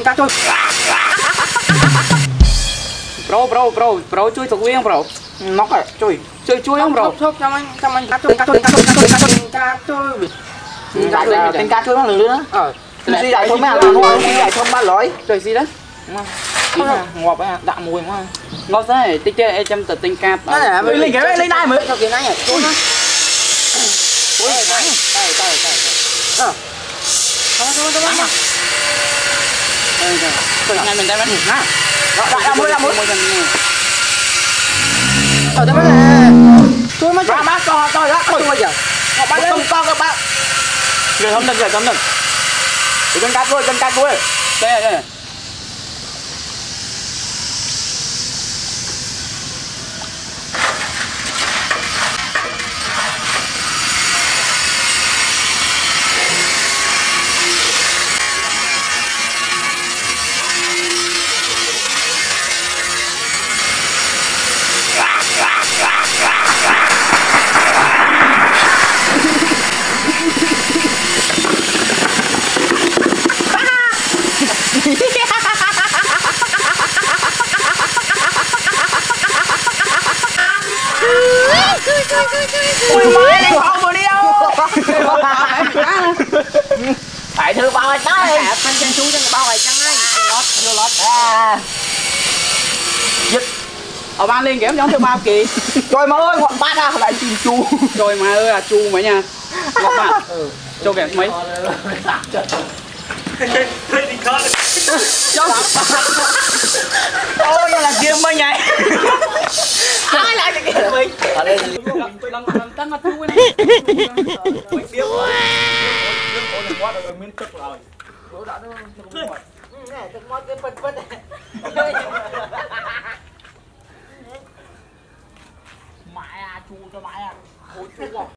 cắt chui. Bro chui thuộc viên bro. Nóc rồi, chui không bro? Chốt cho anh cắt chui. Tên cắt chui nó lừa nữa. Suy dạy thôi mấy anh nói, suy dạy không ba lỗi. Trời gì đó. Ngọt á, đạ mùi quá. Ngọt thế, tí kia em tự tinh cạp. Lên cái lên đây mới. Sao kia này chui nó. Ôi, đây. Thôi. Đây, ngày mình đem ăn ha. Ra mới. Đây đây nè. Chui mà bác coi đó, chui bây giờ. Bác không con các bác. Rồi không đừng. Chân cắt đuôi. Đây. Ui mai đi không vừa đi đâu. Phải thử bao ai tới. Phân chân chú cho bao ai chăng ấy. Lót. Giật. Ở ban lên kém giống theo bao kì. Trời mà ơi, ngọn bát ra lại tìm chú. Trời mà ơi là chu mấy nha. Ngọt bạn. Cho kẻ mấy. Ôi là riêng mấy nhảy. Ai lại cái kia mình. Ở đây lần tăng là chu này. mình biết rồi. Đừng có đừng quá rồi miếng tức rồi. Bữa đã nó này tức mót cái phân này. Mẹ à chu cho mẹ à. Ôi chu